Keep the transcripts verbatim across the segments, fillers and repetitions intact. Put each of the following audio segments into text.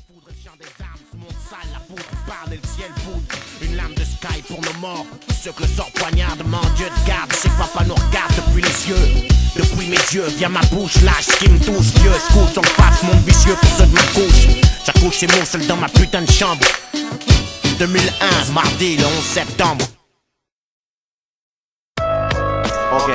foudre, le chant des armes, sous mon sale, la poudre parle et le ciel poudre. Une lame de sky pour nos morts, ceux que le sort poignarde, mon Dieu de garde, c'est que papa nous regarde depuis les yeux. Depuis mes yeux, vient ma bouche, lâche ce qui me touche, Dieu se couche, on passe mon vicieux pour ceux de ma couche. J'accouche chez moi seul dans ma putain de chambre. deux mille un, mardi le onze septembre. Ok.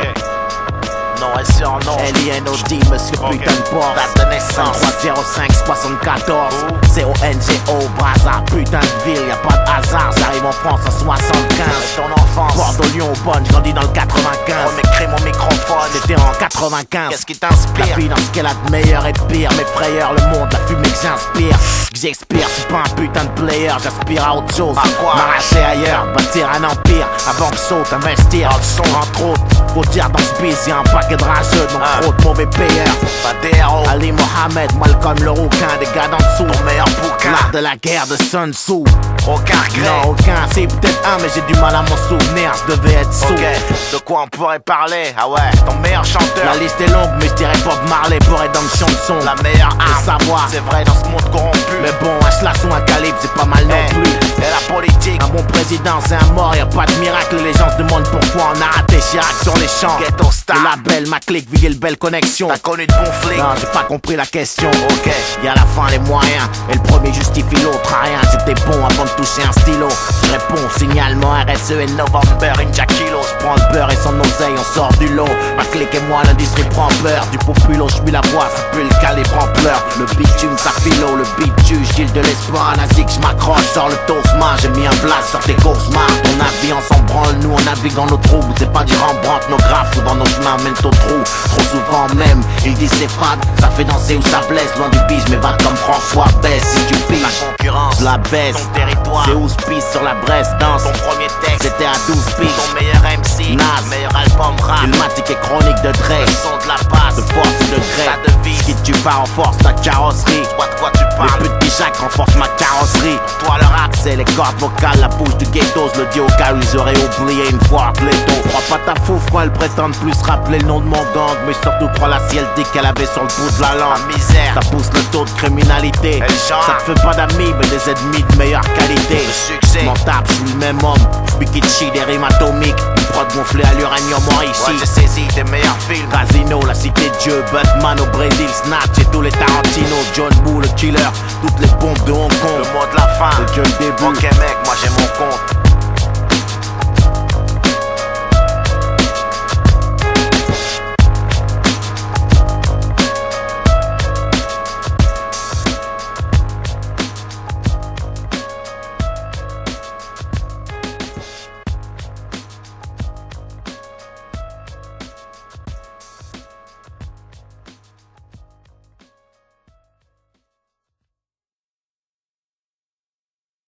Non, elle surnom L I N O D, monsieur Ok. putain de porc. Date de naissance trois zéro cinq soixante-quatorze. C O N G O, Brazza, putain de ville, y'a pas de hasard. J'arrive en France en soixante-quinze. Ton enfance Bordeaux, Lyon, Bonne, j'grandis dans le quatre-vingt-quinze. On écrit mon microphone. C'était en quatre-vingt-quinze. Qu'est-ce qui La t'inspire? vie dans ce qu'elle a de meilleur et de pire. Mes frayeurs, le monde, la fumée que j'inspire. Que j'expire, je suis pas un putain de player. J'aspire à autre chose. À quoi? M'arracher ailleurs, bâtir un empire. Avant que saute, investir. Dans le son. Entre autres, faut dire dans ce biz, y'a un paquet de rageux. Donc Ah. trop de mauvais payeurs. Pas des héros. Ali Mohamed, Malcolm le rouquin, des gars d'en dessous. Ton meilleur bouquin. L'art de la guerre de Sun Tzu. Aucun regret. Non, aucun, c'est peut-être un, mais j'ai du mal à m'en souvenir. Je devais être sous. Ok. De quoi on pourrait parler? Ah ouais. Ton meilleur chanteur. La liste est longue, mais je dirais Bob Marley pour être dans le chanson. La meilleure Le arme. savoir. C'est vrai dans ce monde corrompu. Mais bon, un slash ou un calibre, c'est pas mal non Eh, plus. Et la politique. Un bon président, c'est un mort, y'a pas de miracle. Les gens se demandent pourquoi on a raté Chirac sur les champs. Ghetto star. Le label, ma clique, Vigil, belle connexion. T'as connu de bons flics. Non, j'ai pas compris la question. Ok. Y'a la fin, les moyens. Et le premier justifie l'autre à rien. J'étais bon avant de toucher un stylo. Je réponds, signalement R S E et November, Inja Kilo. Je prends le beurre et son oseille, on sort du lot. Ma clique et moi, l'industrie prend peur. Du populo, je suis la voix, ça pue le calibre en pleurs. Le bitume, ça philo, le bitume, Gilles de l'espoir. À nazique, je m'accroche, sors le tosma. J'ai mis un blast sur tes courses marques. Ton avis, on s'en branle, nous on navigue dans nos troubles. C'est pas du Rembrandt, nos graphes ou dans nos chemins mènent au trou. Trop souvent même, ils disent c'est fade, ça fait danser ou ça blesse. Loin du bise, mais va comme François baisse. Si tu piges, La concurrence. je la baisse. Ton territoire. C'est où se pisse sur la Bresse, danse. Ton premier texte. C'était à douze piges. Ton meilleur M C. Nas. Meilleur album rap. Filmatique et chronique de Le Dre. son de la passe. De force et de gré. Ta devise. Quitte tu pars en force ta carrosserie. Vois de quoi tu Les parles. petits Jacques renforcent ma carrosserie. Toi le rap. C'est les cordes vocales, la bouche du ghetto. Je le dis au cas où ils auraient oublié une fois Cléto. Crois pas ta fouf quand elle prétendent plus rappeler le nom de mon gang. Mais surtout crois la si elle dit qu'elle avait sur le bout de la La langue. misère. Ça pousse le taux de criminalité. Elle chante. Ça te fait pas d'amis, mais des ennemis de meilleure qualité. Le succès. M'en tape, je suis le même homme. Spikichi, des rimes atomiques. Une prod gonflée à l'uranium en Ouais, ici. j'ai saisi tes meilleurs films. Casino, la cité de Dieu, Batman au Brésil, Snatch et tous les Tarantino, John Woo, le killer, toutes les bombes de Hong Kong. Le mot de la fin. C'est que le début. Ok mec, moi j'ai mon compte.